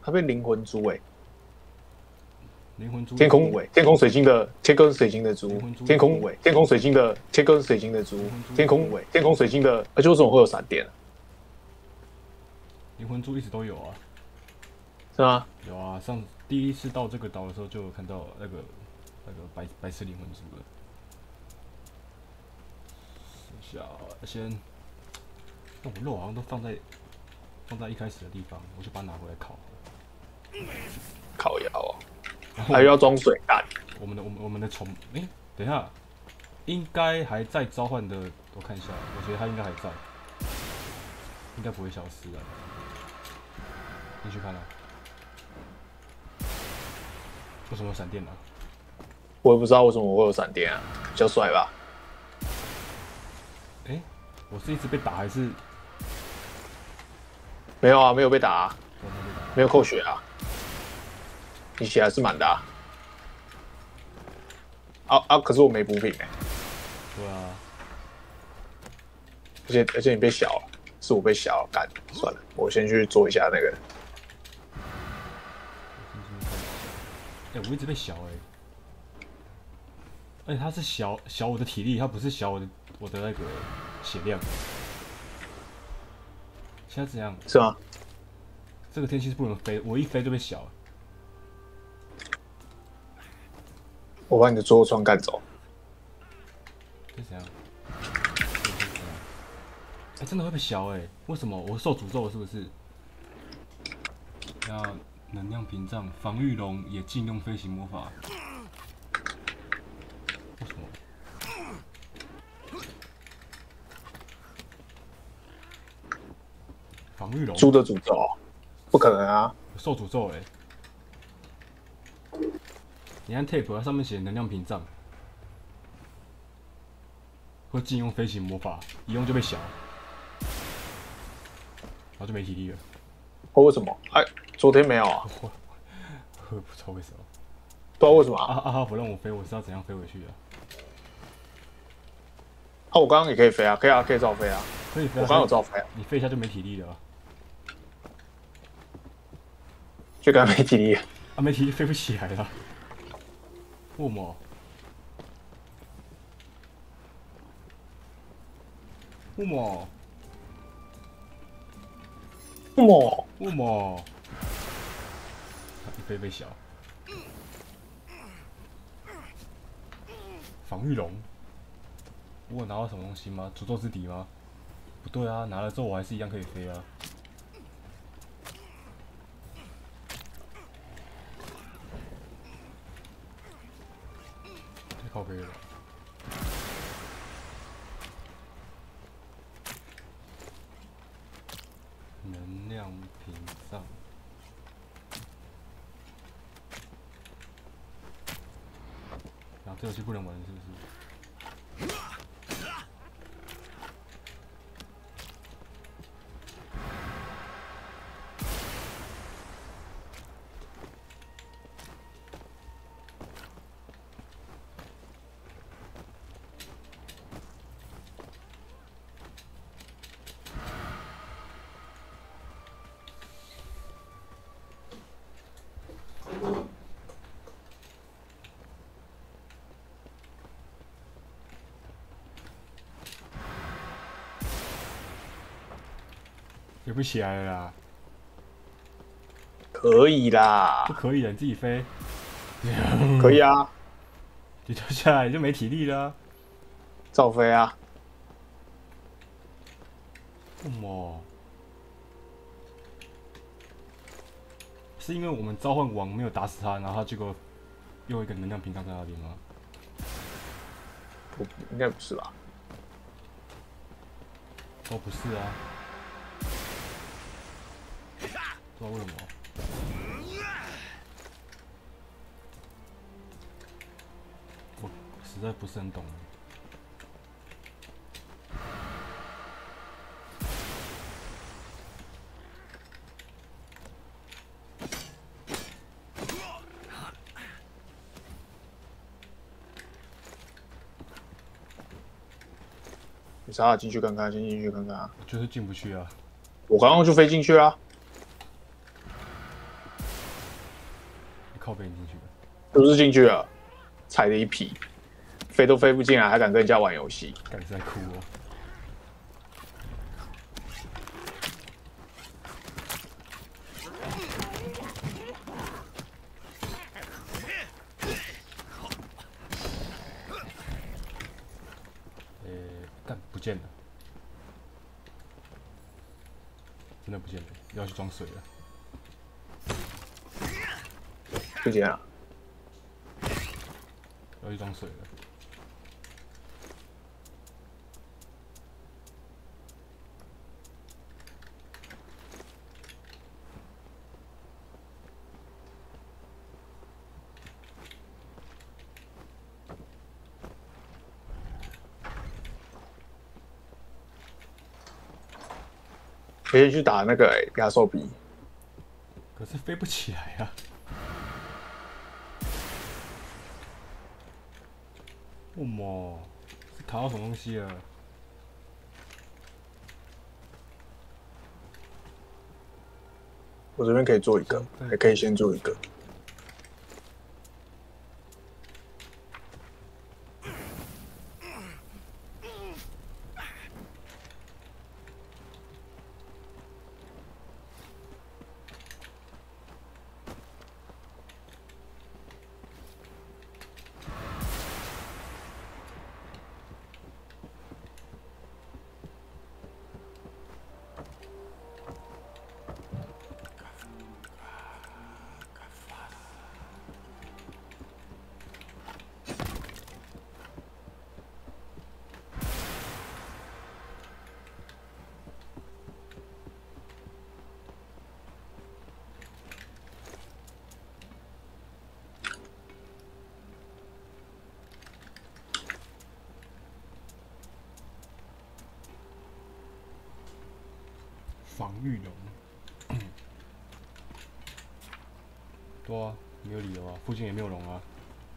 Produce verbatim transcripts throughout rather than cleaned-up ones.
他被灵魂猪哎， 灵魂猪天空尾，天空水晶的天空水晶的猪，天空尾，天空水晶的天空水晶的猪，天空尾，天空水晶的，而且为什么会有闪电？ 灵魂猪一直都有啊， 是吗？ 有啊，上第一次到这个岛的时候就有看到那个那个白白痴灵魂猪了。小先，那我肉好像都放在放在一开始的地方，我就把它拿回来烤。 烤窑哦，还要装水干。 我们的我们我们的虫，哎、欸，等一下，应该还在召唤的，我看一下，我觉得它应该还在，应该不会消失啊。进去看啊。为什么有闪电啊？ 我也不知道为什么我会有闪电啊，比较帅吧？ 哎、欸，我是一直被打还是？ 没有啊，没有被打、啊， 没有被打， 没有扣血啊。你血还是满的啊。啊啊！可是我没补品哎。 对啊。 而且而且你被小了，是我被小了，干算了，我先去做一下那个。 哎、欸，我一直被小哎、欸，而且他是小小我的体力，他不是小我的我的那个血量。现在怎样？ 是吗？ 这个天气是不能飞，我一飞就被小了。 我把你的桌窗干走。 这怎样？哎、欸，真的会被小哎、欸？为什么？我受诅咒了是不是？要能量屏障，防御龙也禁用飞行魔法。为什么？防御龙？ 猪的诅咒？不可能啊！ 受诅咒哎、欸！你看 tape， 它上面写能量屏障，会禁用飞行魔法，一用就被小，然后就没体力了。 哦，为什么？哎，昨天没有啊？ 我我不知道为什么。 不知道为什么啊啊？ 啊哈不让我飞，我知道怎样飞回去啊。 啊，我刚刚也可以飞啊，可以啊，可以照飞啊。 可以飞啊。 我刚刚有照飞啊。 你飞一下就没体力了、啊。 就刚刚没体力。 啊，没体力飞不起来了。为什么？为什么？ 为什么？ 为什么？一飞被小。防御龙。我有拿到什么东西吗？诅咒之笛吗？不对啊，拿了之后我还是一样可以飞啊。太靠背了。能量屏障。啊，这游戏不能玩是不是？飞不起来了啦！ 可以啦， 不可以的，你自己飞。 可以啊， 你掉下来就没体力了、啊。 照飞啊。 为什么？是因为我们召唤王没有打死他，然后他结果又一个能量屏障在那边吗？ 不，应该不是吧？ 哦，不是啊。不知道为什么。我实在不是很懂。 你啥进去看看，先进去看看啊。 就是进不去啊。 我刚刚就飞进去了。 靠背进去了， 不是进去了，踩了一匹，飞都飞不进来，还敢跟人家玩游戏？ 感觉在哭哦。呃、欸，干不见了，真的不见了，要去装水了。 不见了， 要去装水了。 可以去打那个欸亚兽比， 可是飞不起来啊！为什么？是卡到什么东西了？ 我这边可以做一个，还可以先做一个。 防御龙，对啊，没有理由啊，附近也没有龙啊。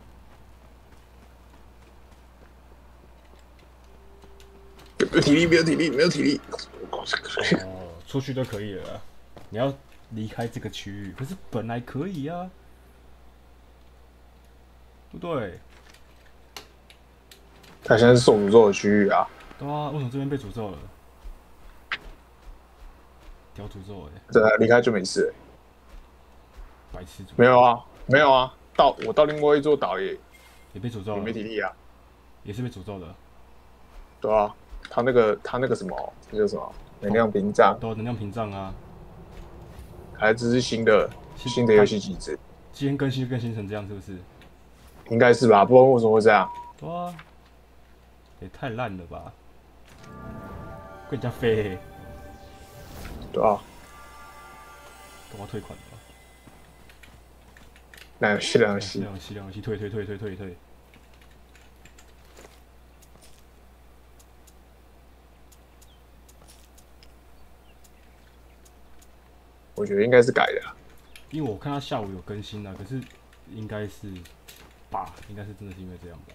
没有体力，没有体力，没有体力。 哦，出去就可以了啊。你要离开这个区域，可是本来可以啊，对不对？ 他现在是受诅咒的区域啊。 对啊，为什么这边被诅咒了？屌诅咒哎、欸！ 对啊，离开就没事了。 白痴诅咒。 没有啊，没有啊，到我到另外一座岛也也被诅咒了， 也没体力啊， 也是被诅咒的。 对啊，他那个他那个什么，那叫什么能量屏障？ 都有能量屏障啊。 还这是新的新的游戏机制， 今天更新更新成这样是不是？ 应该是吧？不知道为什么会这样。 对啊，也太烂了吧！跟人家飞、欸， 对啊， 跟我退款了。 那游戏两游戏， 两游戏两游戏退退退退退退。 我觉得应该是改的、啊， 因为我看他下午有更新啊，可是应该是吧，应该是真的是因为这样吧。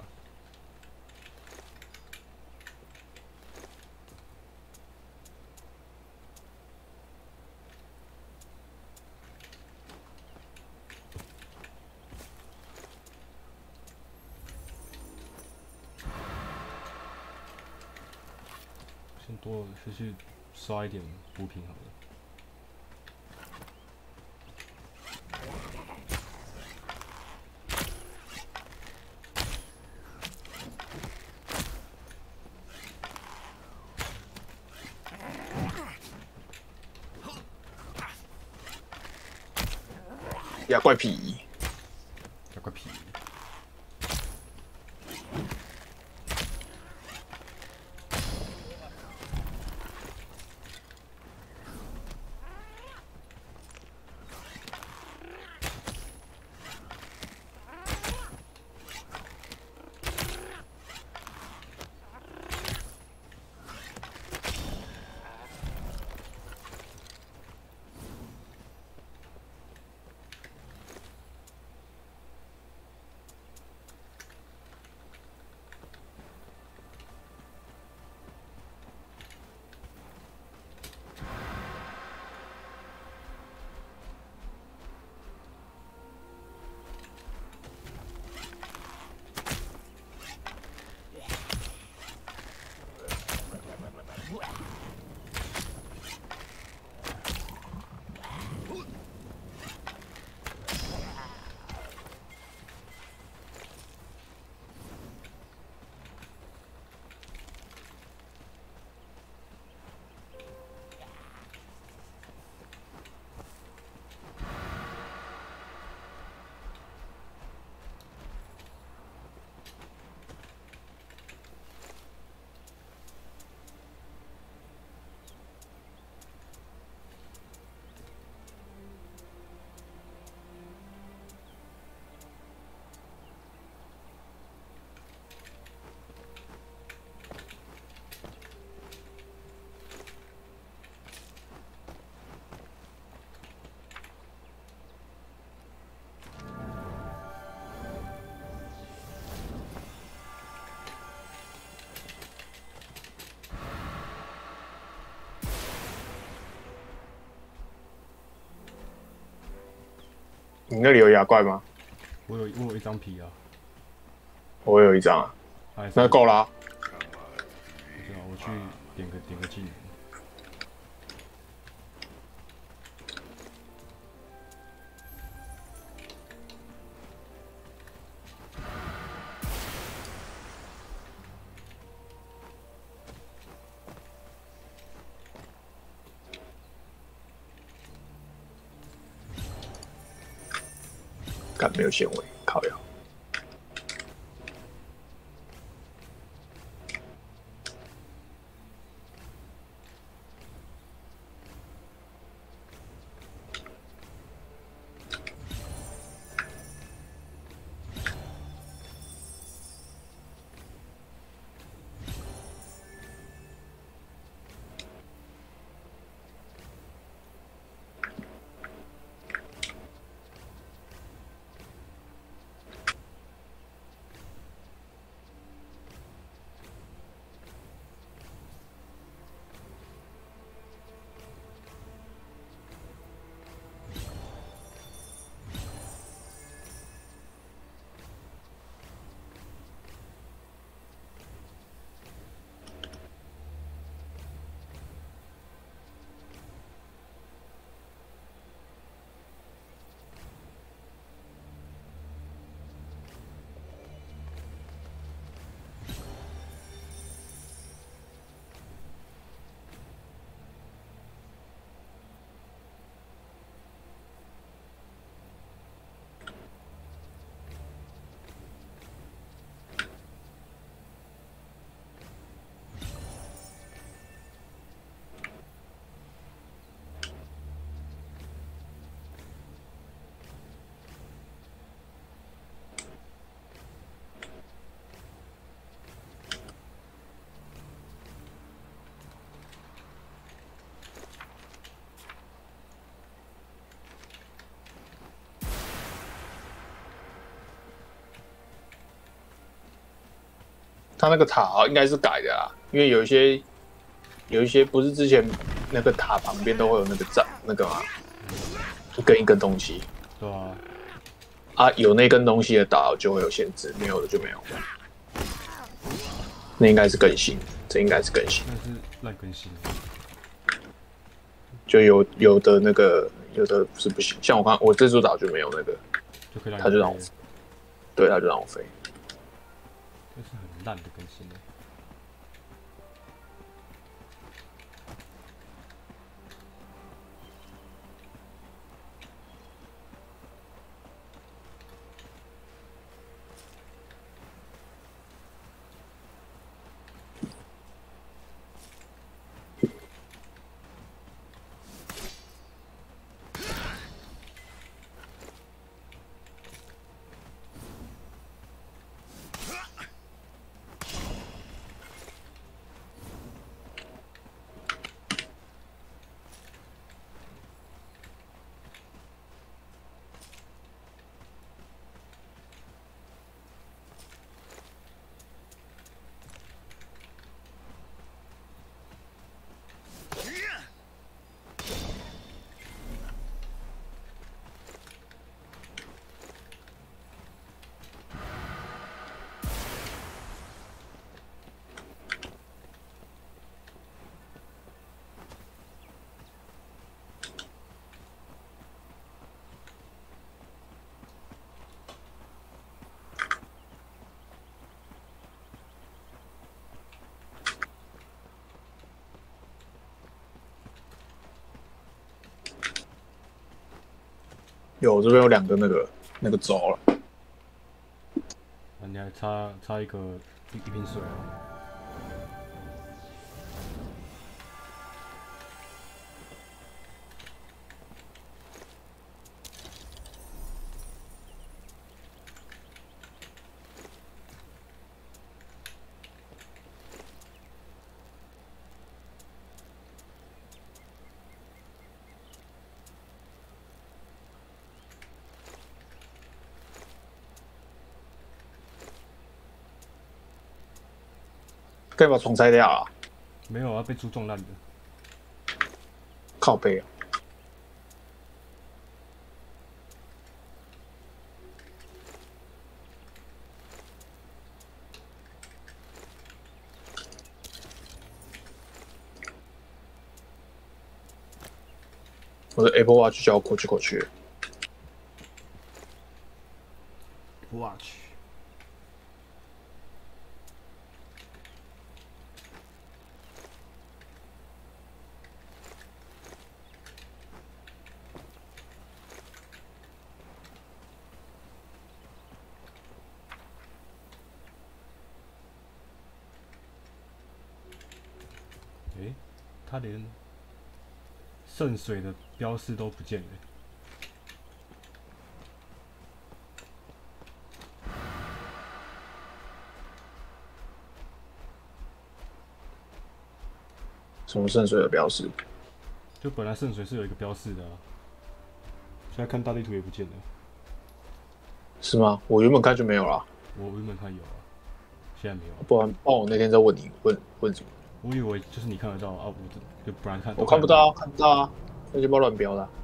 先多就去刷一点补品好了。 压怪皮， 压块皮。 你那里有牙怪吗？ 我有我有一张皮啊， 我有一张啊， 哎那够啦。 不知道，我去点个点个技能。 干没有纤维，靠腰。他那个塔应该是改的啦，因为有一些有一些不是之前那个塔旁边都会有那个站那个嘛，一根一根东西。 对啊。 啊，有那根东西的岛就会有限制，没有的就没有。那应该是更新，这应该是更新。 那是烂更新。 就有有的那个有的是不行，像我刚我这座岛就没有那个， 就可以让他就让我，对，他就让我飞。 这是很烂的更新的。 有这边有两个那个那个轴了。 啊，你还差差一个一一瓶水啊。 可以把床拆掉啊！ 没有啊，被猪撞烂的。 靠背啊！ 我的 Apple Watch 叫我口去口去。 Watch。诶，他连渗水的标识都不见了。 什么渗水的标识？ 就本来渗水是有一个标示的啊，现在看大地图也不见了。 是吗？我原本看就没有啦。 我原本看有啊，现在没有。 不然，不然我那天在问你，问问什么？ 我以为就是你看得到啊，我就不然看。 我看不到啊，看不到啊，那就不要乱标了。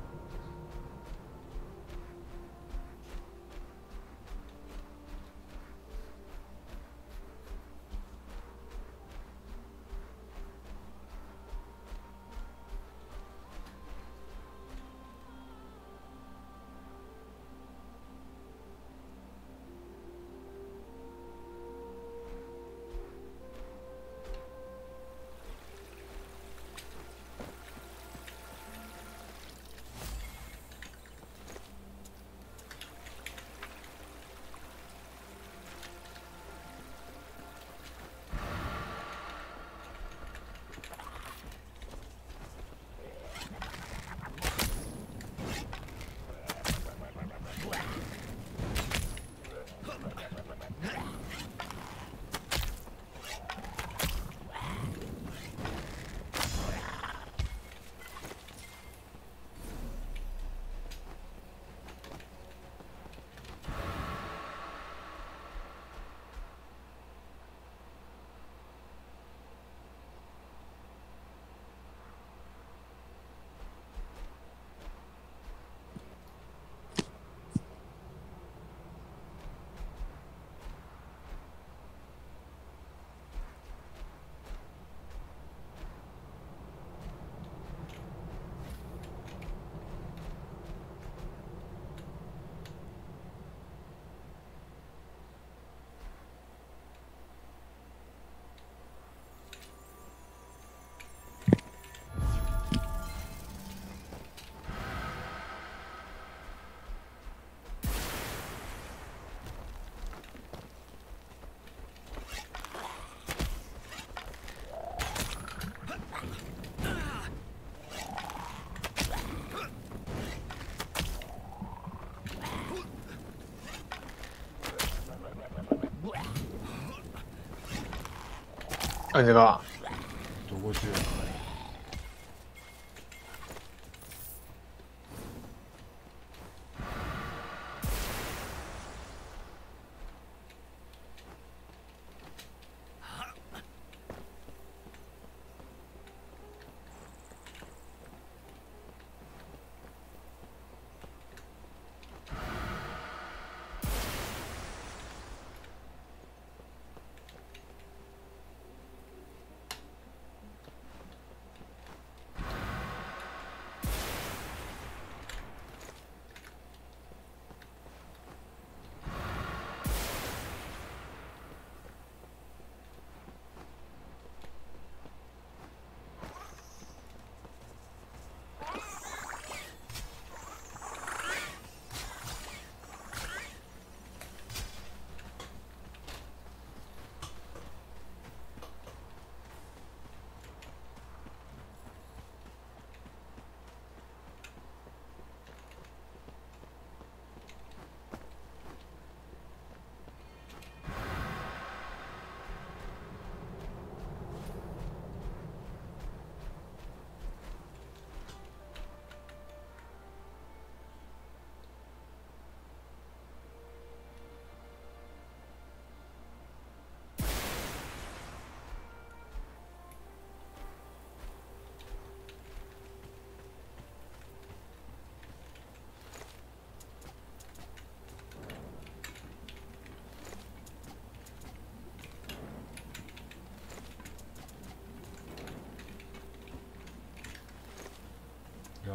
那、啊、你在干嘛？ 走过去了。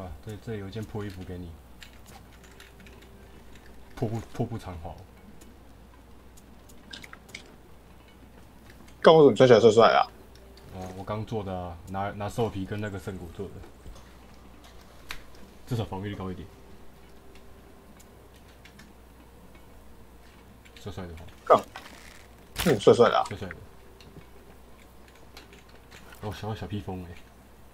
啊，对，这里有一件破衣服给你，破布破布长袍。 干我怎么穿起来帅帅啊？ 哦，我刚做的啊，拿拿兽皮跟那个圣骨做的，至少防御力高一点。帅帅的哈， 干，嗯，帅帅的、啊， 帅帅的。哦，小小披风哎、欸。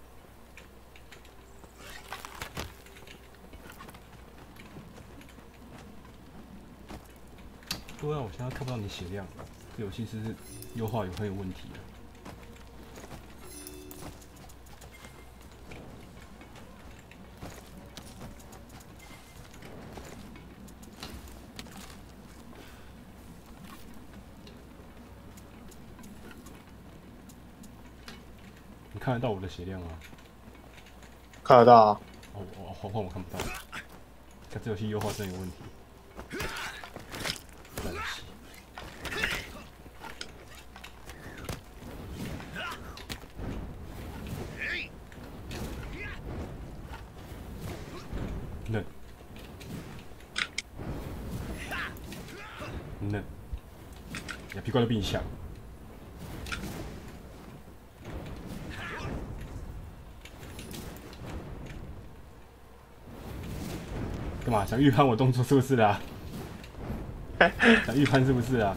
对啊，我现在看不到你血量，这游戏是优化有很有问题啊。你看得到我的血量啊？ 看得到啊。 哦，我换换我看不到。看这游戏优化真有问题。烂戏。嫩。嫩。呀，皮怪都比你强。干嘛想预判我动作是不是啦？想预判是不是啊？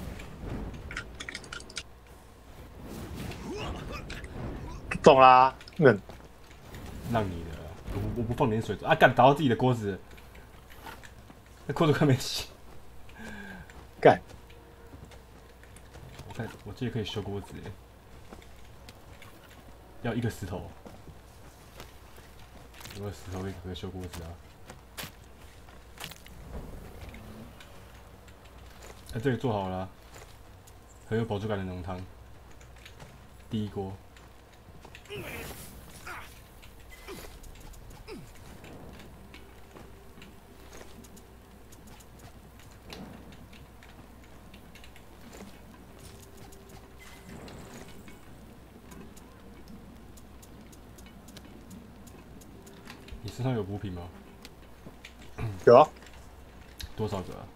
中啦，嗯， 让你的，我不我不放点水啊！干打到自己的锅子，那锅子快没洗。 干， 我看我这里可以修锅子耶，要一个石头，有个石头可以可以修锅子啊。哎、啊，这里做好了、啊，很有饱足感的浓汤，第一锅。你身上有补品吗？ 有啊， 多少个啊？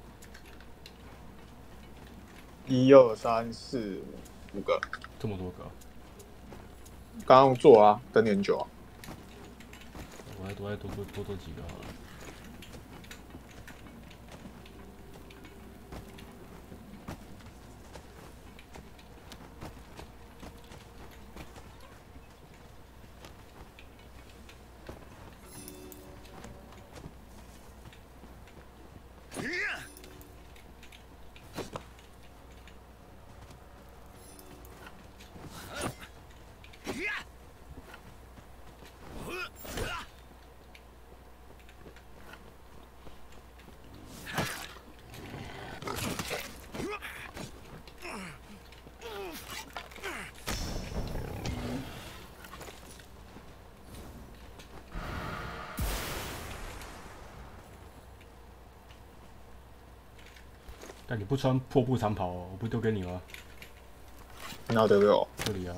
一二三四五个， 这么多个、啊？ 刚刚做啊，等你很久啊。 我再多再多多多做几个好了。但你不穿破布长袍、哦，我不丢给你吗？ 哪得给我？ 这里啊。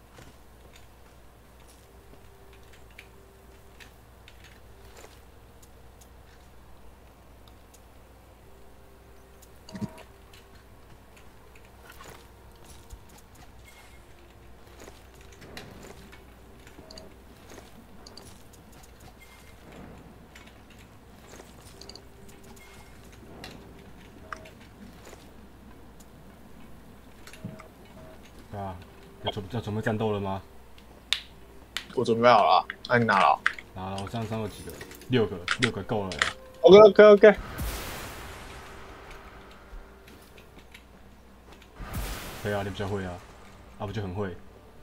啊，要准要准备战斗了吗？ 我准备好了，那、啊、你拿了？ 拿了，我这样上有几个？六个，六个够了呀。 OK OK OK。 对啊，你比较会啊，啊不就很会？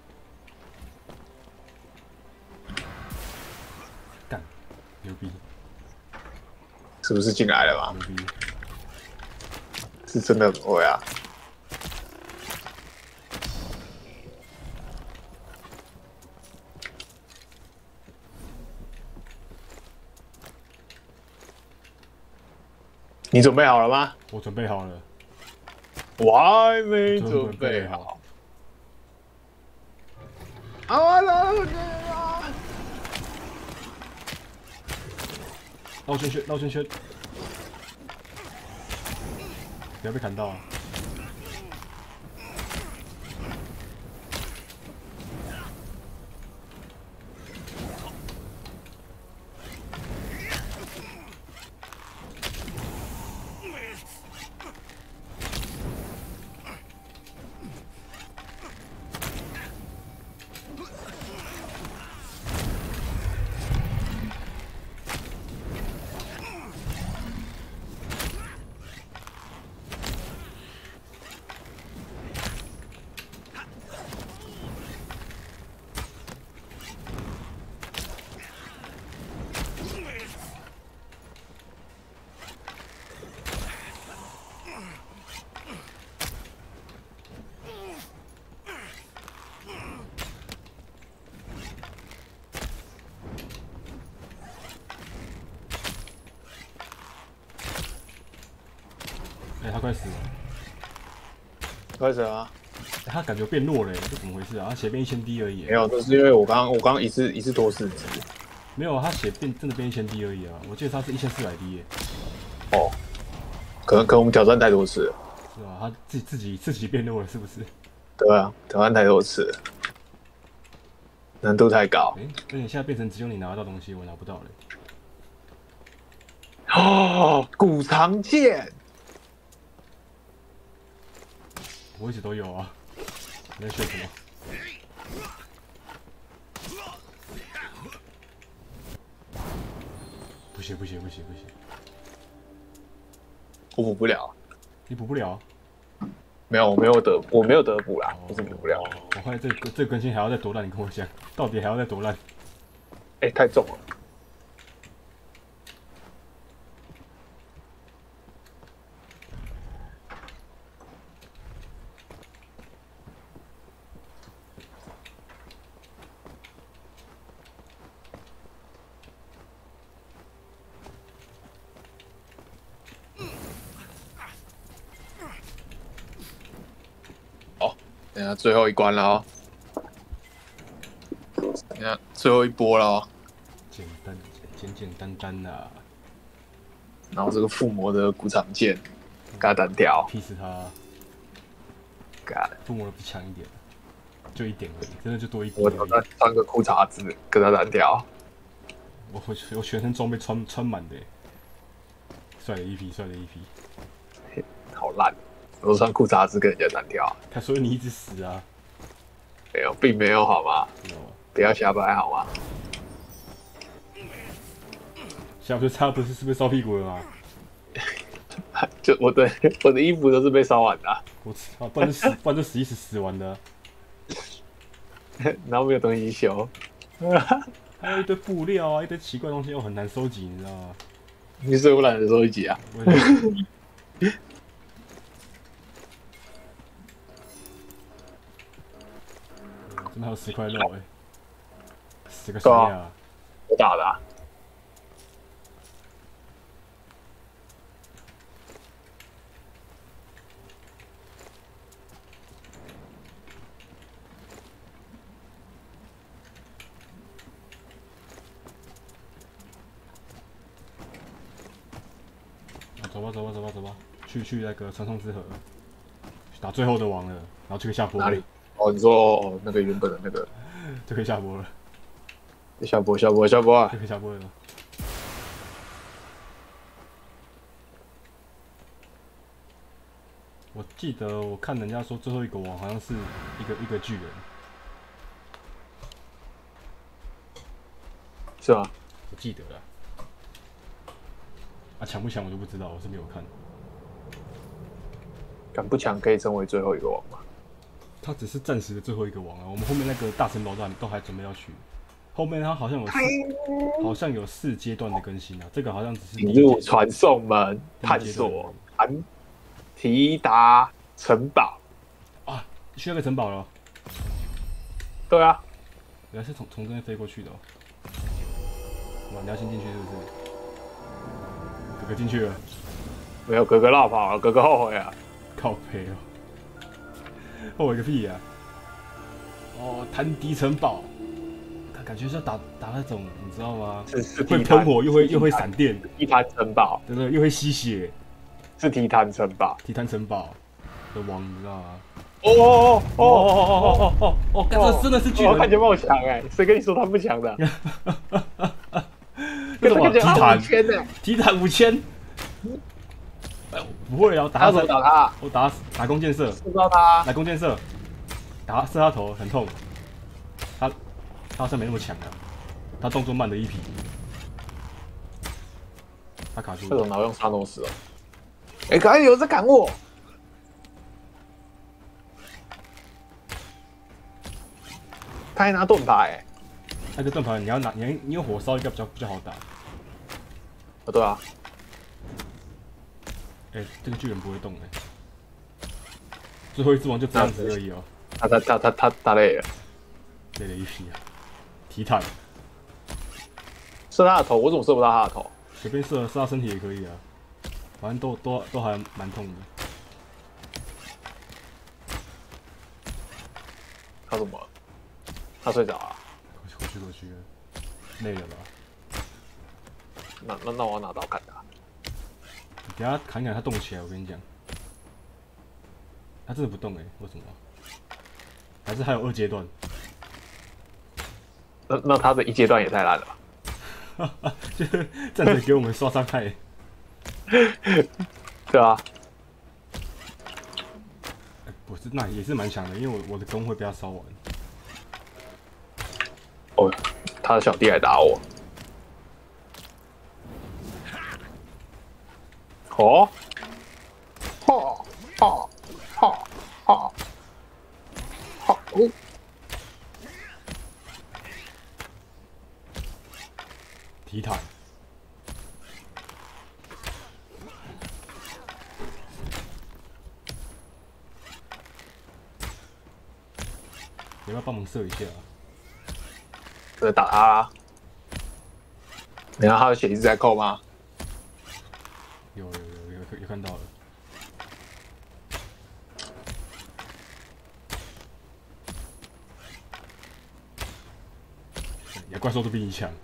干，牛逼！ 是不是进来了嘛？ 牛逼！ 是真的很会啊。你准备好了吗？ 我准备好了。 我还没准备好。啊！我操！ 绕圈圈，绕圈圈，不要被砍到啊！哎、欸，他快死了！ 开始啊！ 欸、他感觉变弱了，这怎么回事啊？他血变一千滴而已。 没有，这是因为我刚刚我刚刚一次一次多四只。 没有，他血变真的变一千滴而已啊！我记得他是一千四百滴耶。 哦，可能可能我们挑战太多次了。 是吧？他自己自己自己变弱了，是不是？ 对啊，挑战太多次了，难度太高。 哎、欸，而且现在变成只有你拿得到东西，我拿不到了。 哦，古长剑。 我一直都有啊，你在学什么？不行不行不行不行， 我补不了。 你补不了？ 没有，我没有得，我没有得补啦，不是补不了。 我发现这个这个更新还要再多烂，你跟我讲，到底还要再多烂？ 哎、欸，太重了。等下最后一关了哦，等下最后一波了哦。 简单简简单单的、啊。 然后这个附魔的古长剑，给他单挑， 劈死他。 干， 附魔的不强一点，就一点而已，真的就多一点。 我挑战穿个裤衩子跟他单挑。 我我我全身装备穿穿满的，帅的一批，帅的一批。 好烂。我穿裤衩子跟人家单挑， 他所以你一直死啊？ 没有，并没有好吗？不要瞎掰好吗？ 下不是他不是是不是烧屁股了吗？ 就我的我的衣服都是被烧完的、啊， 我操，不然就死，不然就死一死死完的、啊， 然后没有东西修， 还有一堆布料啊，一堆奇怪东西又很难收集，你知道吗？ 你是我懒得收一集啊。 真的还有十块肉哎、欸，十个谁啊？ 我打的、啊。 走吧走吧走吧走吧，去去那个传送之河，打最后的王了，然后就可以下播了。 哪里？哦，你说哦那个原本的那个， 就可以下播了。 下播下播下播啊！ 就可以下播了。我记得我看人家说最后一个王好像是一个一个巨人， 是吗？ 我记得啦。啊，强不强我就不知道，我是没有看。 敢不强可以成为最后一个王吗？ 他只是暂时的最后一个王啊，我们后面那个大城堡都还都还准备要去。后面它好像有四，好像有四阶段的更新啊，这个好像只是引入传送门、探索、安提达城堡啊，需要个城堡了。 对啊， 原来是从从这边飞过去的、哦。哇，你要先进去是不是？哥哥进去了。 没有，哥哥绕跑了，哥哥后悔啊。 靠背哦，后悔个屁呀、啊！哦，潭底城堡，潭感觉是打打那种，你知道吗？ 是是会地摊喷火又会又会闪电， 地摊城堡， 对不对？又会吸血， 是地摊城堡。 提坦城堡的王，你知道吗？ 哦哦哦哦哦哦哦哦哦！这真的是巨人， 看起来蛮强哎！谁跟你说他不强的？ 这什么提坦？ 五千呢？ 提坦五千？不会啊，打他怎么打他？ 我打打弓箭射， 不知道他。 来弓箭射，打射他头很痛。他他好像没那么强啊，他动作慢了一匹。他卡住了。 这种哪用沙诺斯哦？哎，刚才有人在赶我。他还拿盾牌， 那个盾牌你要拿，你你用火烧应该比较比较好打。 哦，对啊。 哎、欸，这个巨人不会动哎、欸，最后一只王就这样子而已哦。 他他他他他他累了， 累了一批啊。提坦， 射他的头，我怎么射不到他的头？ 随便射射他身体也可以啊，反正都都都还蛮痛的。 他怎么了？他睡着了。 回去回去了，累了吧？ 那那那我要拿刀砍他。 等下砍一砍他动起来，我跟你讲，他真的不动哎、欸，为什么？还是还有二阶段？ 那那他的一阶段也太烂了吧？就是站着给我们刷伤害。 对啊。 欸、不是，那也是蛮强的，因为我我的弓会被他烧完。 哦，他的小弟来打我。哦，哈哈哈哈哈！哦， 提坦，你要不要帮忙射一下、啊？ 在打他啦！你看他的血一直在扣吗？ 有有有有有看到了。野怪兽都比你强。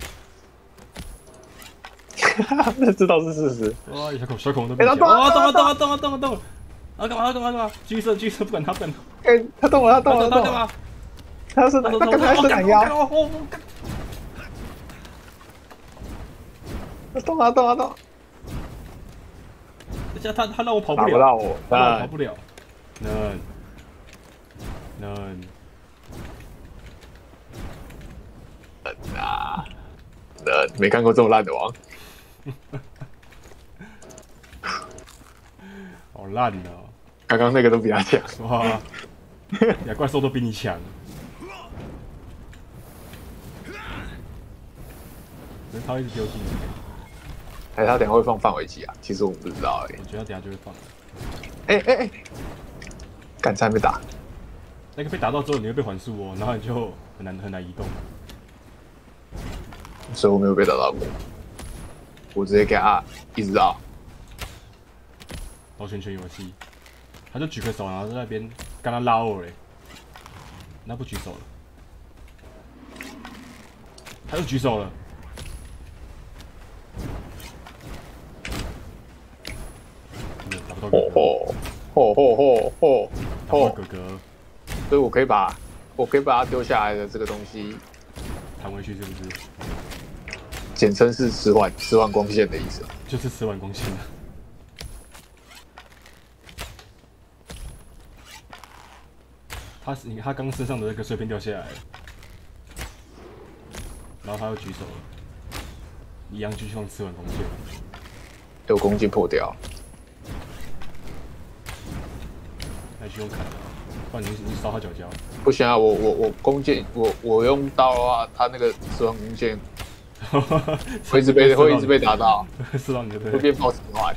那这倒是事实。 哇，小恐小恐都比你强。哇，动了动了动了动了动了！啊，干嘛干嘛干嘛？狙射狙射，不管他不管他。 哎，他动了他动了他动了。他是他刚才是砍腰。他动啊动啊动！ 等下他他让我跑不了， 打不到我， 他让我跑不了。能能能啊能！没看过这么烂的王， 好烂哦！ 刚刚那个都比他强。 哇，野怪兽都比你强。可是他会一直丢技能。 哎，他等下会放范围技啊？其实我不知道哎。 我觉得他等下就会放。 哎哎哎！干才没打。 那个被打到之后，你会被缓速哦，然后你就很难很难移动。 所以我没有被打到过。我直接给他一直绕。 绕圈圈游戏，他就举个手，然后在那边跟他拉我嘞。那不举手了，他又举手了。打不到哥哥。 哦吼吼吼吼打不到哥哥。 所以我可以把，我可以把它丢下来的这个东西弹回去，是不是？ 简称是迟缓迟缓光线的意思。 就是迟缓光线啊。他是你他刚身上的那个碎片掉下来了，然后他又举手了，一样继续放迟缓光线。 有弓箭破掉。 还去用砍的，不然你你烧他脚脚。 不行啊，我我我弓箭，我我用刀的话，他那个十环弓箭会一直被会一直被打到， 射到你的会变爆十环。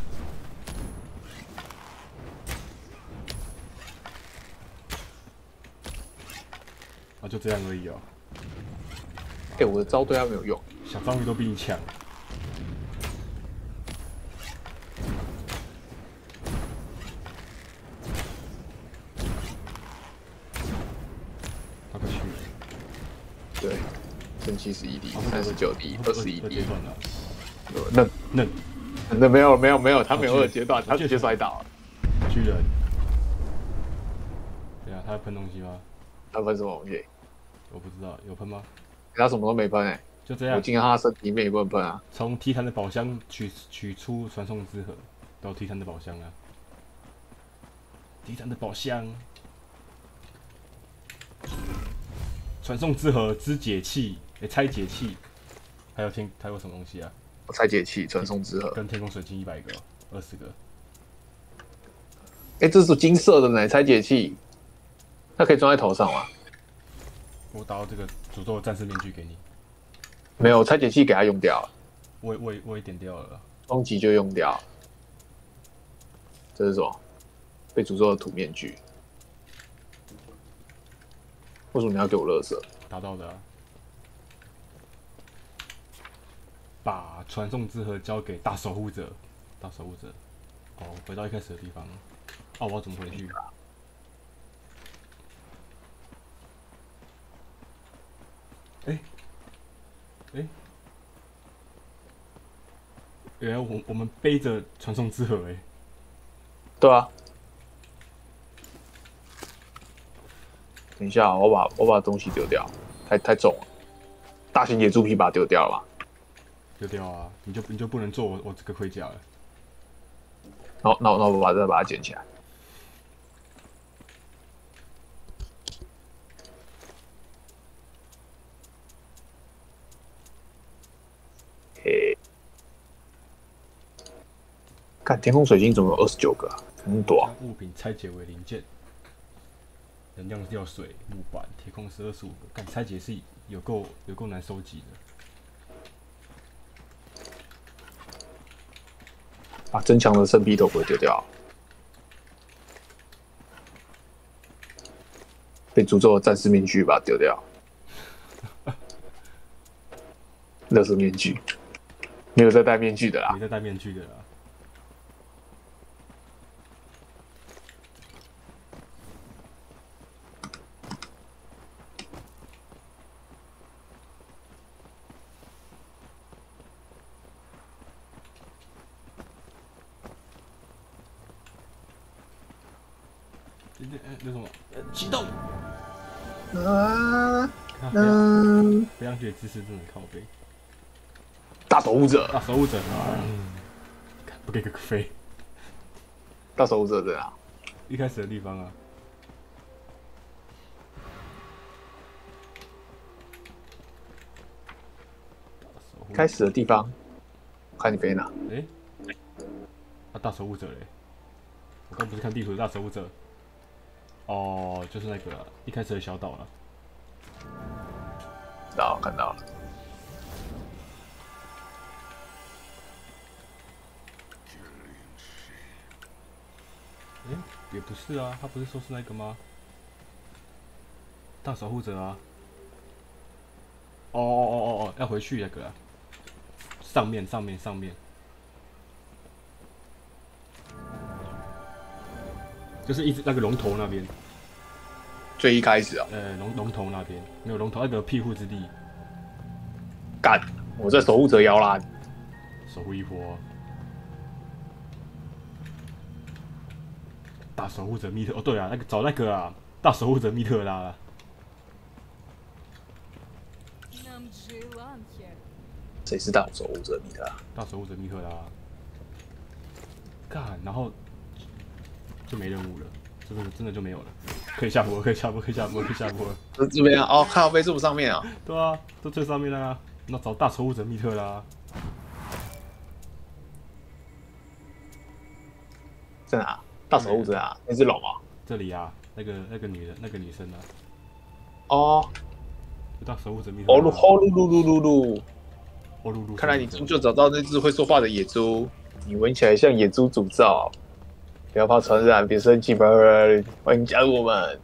啊，就这样而已哦。 哎、欸，我的招对他没有用， 小章鱼都比你强。他快去了。 对， 剩七十一滴，三十九滴，二十一滴。 嫩嫩那没有没有没有，他没有二阶段，他直接摔倒了。 巨人。对啊，他要喷东西吗？ 他喷什么东西？ 我不知道，有喷吗？ 他什么都没喷哎。 就这样。 我进到他身体里面也不能喷啊。 从 T 三的宝箱取取出传送之盒，到 T 三的宝箱啊。T 三的宝箱。传送之盒、肢解器、诶、欸、拆解器，还有天还有什么东西啊？ 拆解器、传送之盒跟天空水晶一百个、二十个。 哎、欸，这是金色的呢，拆解器，它可以装在头上吗？ 我打到这个诅咒的战士面具给你。 没有，拆解器给它用掉了。 我也我也我也点掉了。 终极就用掉了。这是什么？被诅咒的土面具。为什么你要给我垃圾？ 打到的啊。把传送之盒交给大守护者。大守护者。哦，回到一开始的地方。哦，我要怎么回去？哎、欸，哎、欸，原来我我们背着传送之盒哎、欸。 对啊。等一下，我把我把东西丢掉，太太重了。大型野猪皮把它丢掉了吧？ 丢掉啊！你就你就不能做我我这个盔甲了。 然后，那那我把再把它捡起来。嘿，看天空水晶总有二十九个、啊，很多、啊。 物品拆解为零件，能量掉水、木板、铁矿石二十五个，干拆解是有够有够难收集的。 把增强的圣臂都不会丢掉。被诅咒的战士面具把它丢掉。那是面具，没有在戴面具的啦。 没在戴面具的啦。那什么？启动！ 啊， 嗯，飞上去的姿势真的靠背。 大守护者， 大守护者，嗯，不给个飞。 大守护者在哪？ 一开始的地方啊。 开始的地方，我看你飞哪？ 哎、欸，啊，大守护者嘞！我刚不是看地图的大守护者。哦，就是那个一开始的小岛了。 到看到了。 哎、欸，也不是啊，他不是说是那个吗？大守护者啊。哦哦哦哦哦，要回去那个啊。上面上面上面。就是一直那个龙头那边。 最一开始啊， 呃，龙龙头那边没有龙头，那个庇护之地。 干！我在守护者摇篮， 守护一波。大守护者密特，哦对啊，那个找那个啊，大守护者密特拉啦。 谁是大守护者密特拉？ 大守护者密特拉。干，然后就没任务了，真的真的就没有了。可以下播，可以下播，可以下播，可以下播了。 这这边啊，哦，看到飞这么上面啊？ 对啊，都最上面了啊。那找大守护者密特拉。 在哪？大守护者啊？那只龙啊？ 这里啊，那个那个女的，那个女生啊。 哦。 大守护者密特拉。 哦噜哦噜噜噜噜噜。 哦噜噜。 看来你终究找到那只会说话的野猪，你闻起来像野猪诅咒。不要怕传染，别生气吧，欢迎加入我们。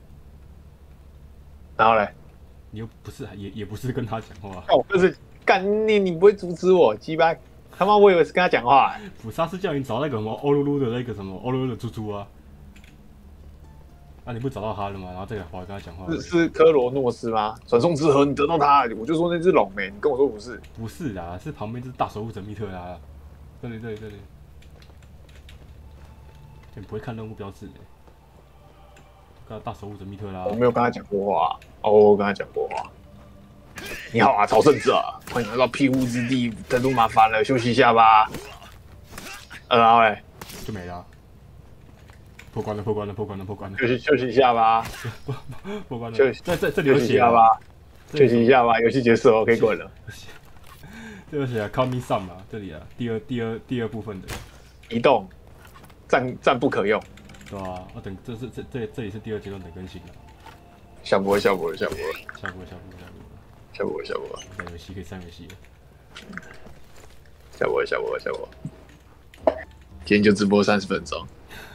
然后嘞， 你又不是也也不是跟他讲话。 哦，就是干你，你不会阻止我，鸡巴！他妈，我以为是跟他讲话、欸。 普沙是叫你找那个什么欧噜噜的那个什么欧噜噜的猪猪啊。 啊，你不找到他了吗？然后再跑来跟他讲话。 是是科罗诺斯吗？传送之河，你得到他，我就说那只龙没，你跟我说不是。 不是啦，是旁边就是大守护者密特拉啦。这里这里这里。你不会看任务标志的。跟大守护者密特拉。 我没有跟他讲过话，哦，我跟他讲过话。你好啊，朝圣者，欢迎来到庇护之地，太多麻烦了，休息一下吧。呃，然后嘞， 就没了。破关了，破关了，破关了，破关了。 休息休息一下吧。 破关了。 休息， 在这这里有写休息一下吧。休息一下吧，游戏结束了，可以滚了。 这有写啊 ，Call me some 嘛，这里啊，第二第二第二部分的移动，暂暂不可用。 对吧？我等这是这这这里是第二阶段的更新了。 下播下播下播下播下播下播下播下播。 上游戏可以上游戏了。 下播下播下播。今天就直播三十分钟。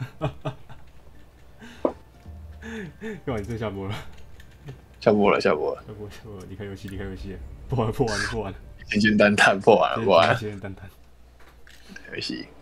干嘛你真下播了？ 下播了下播了。 下播下播，离开游戏离开游戏，破完破完破完。 简简单单破完了破完了。 简简单单。 游戏。